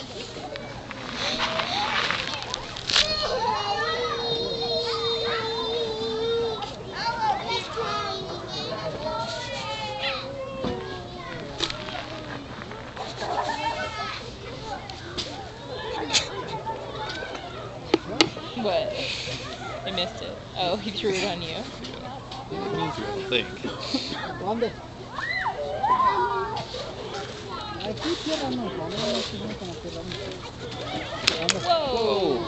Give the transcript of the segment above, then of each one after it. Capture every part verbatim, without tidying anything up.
What? I missed it. Oh, he threw it on you. Me threw it, I think. Whoa!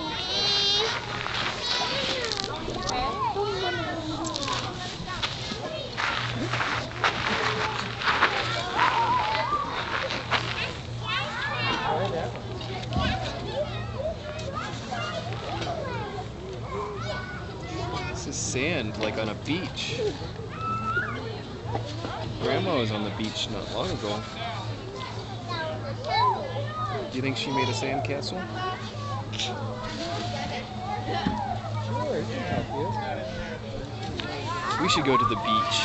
This is sand, like on a beach. Grandma was on the beach not long ago. Do you think she made a sand castle? We should go to the beach.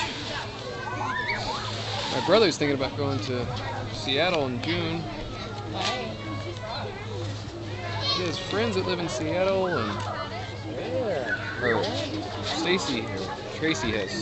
My brother's thinking about going to Seattle in June. He has friends that live in Seattle, and or Stacy, Tracy has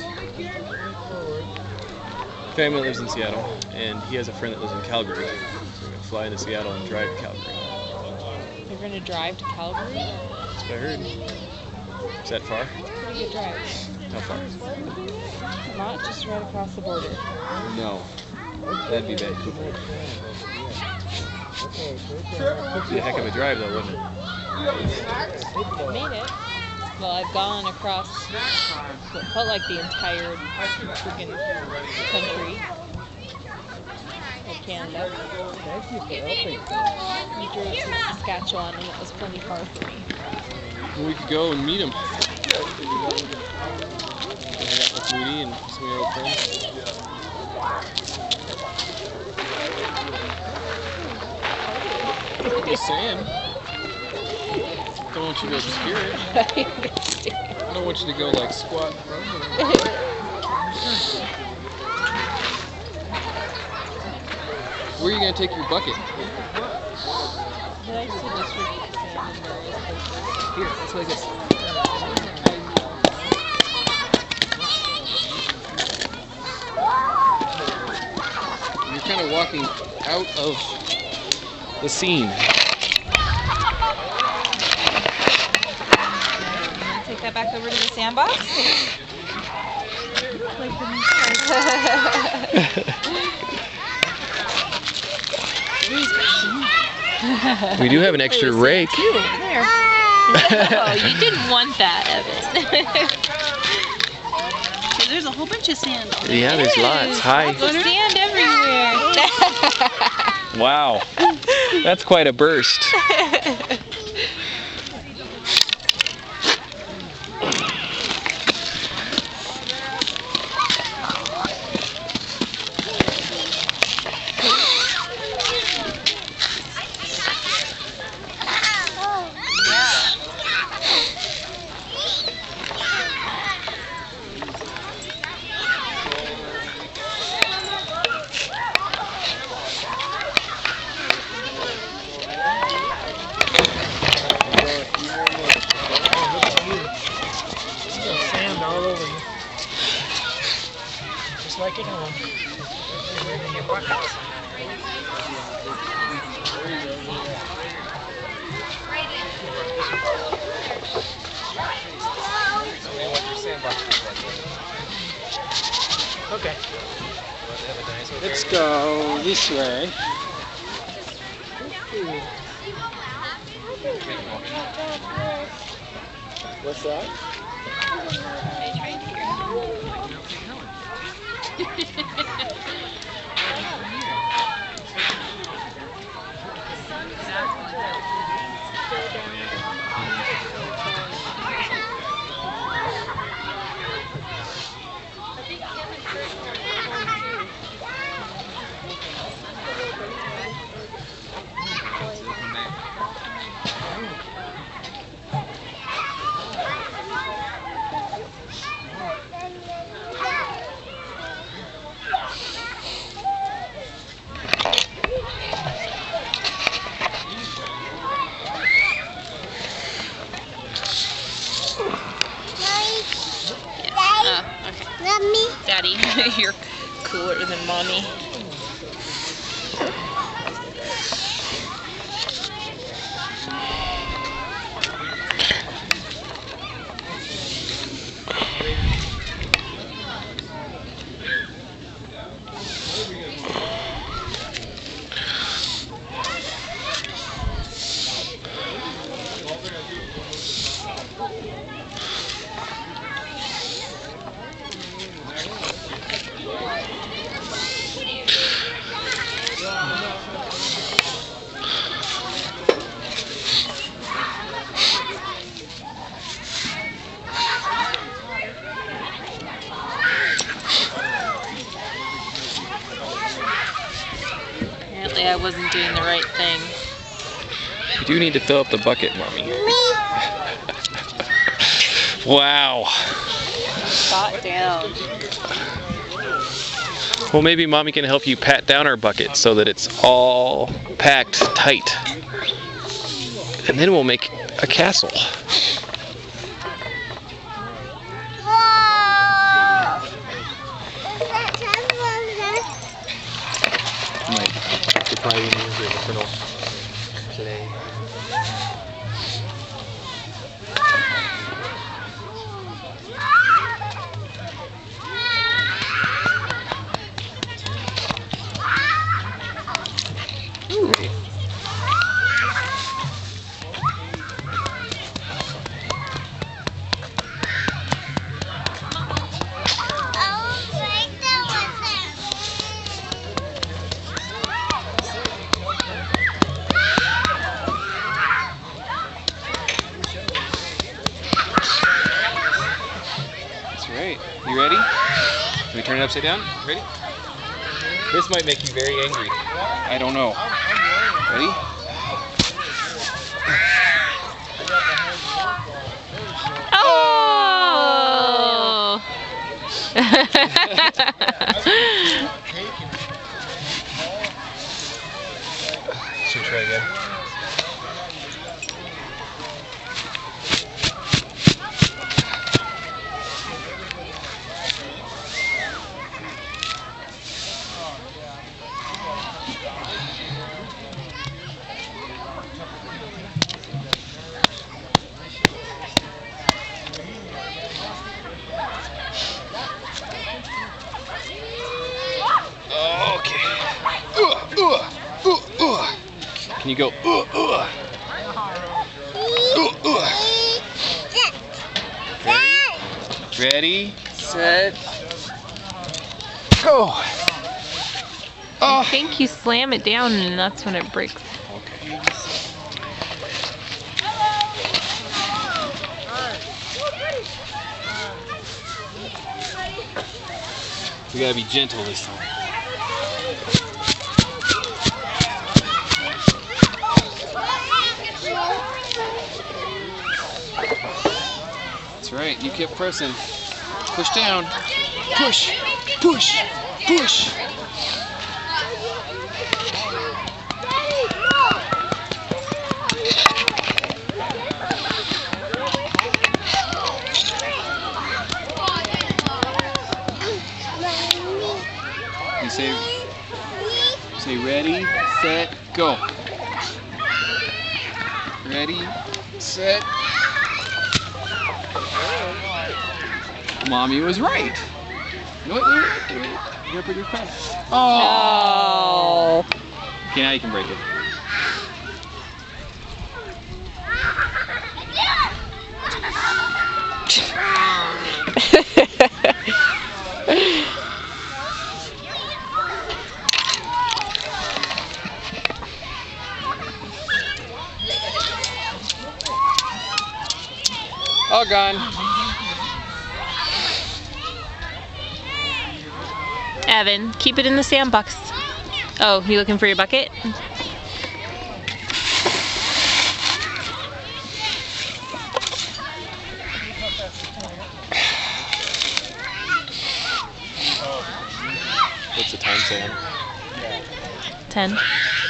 family that lives in Seattle, and he has a friend that lives in Calgary. So we're gonna fly into Seattle and drive to Calgary. You're gonna drive to Calgary? That's what I heard. Is that far? It's a pretty good drive. How far? Not just right across the border. No. That'd be Vancouver. It'd be a heck of a drive though, wouldn't it? I made it. Well, I've gone across what felt like the entire freaking country of Canada. We drove to Saskatchewan and it was plenty far for me. Well, we could go and meet him. Hang out with Moody and some of your old friends. Just saying. Don't want you to obscure it. I understand. I don't want you to go like squat in front of it. Where are you going to take your bucket? Did I still distribute the sand in various places? Here, it's like this. You're kind of walking out of the scene. Take that back over to the sandbox. We do have an extra rake. Two over there. Oh, you didn't want that, Evan. There's a whole bunch of sand. Yeah, there's lots. Hi. Lots of sand everywhere. Wow. That's quite a burst. Like at home. In your buckets. Okay. Let's go this way. What's that? Daddy. You're cooler than Mommy. Apparently I wasn't doing the right thing. You do need to fill up the bucket, Mommy. Wow. Got down. Well, maybe Mommy can help you pat down our bucket so that it's all packed tight. And then we'll make a castle. Might probably use it little clay. Right. You ready? Can we turn it upside down? Ready? This might make you very angry. I don't know. Ready? Oh! Should we try again? Can you go? Uh, uh. Uh, uh. Ready? Ready? Set. Go. Oh. I think you slam it down and that's when it breaks. Okay. We gotta be gentle this time. That's right, you kept pressing. Push down. Push, push, push. You say, say ready, set, go. Ready, set. Mommy was right. No, wait, wait, wait, wait. You gotta put your pen. Oh. Okay, now you can break it. All gone. Evan, keep it in the sandbox. Oh, you looking for your bucket? What's the time, Sam? Ten.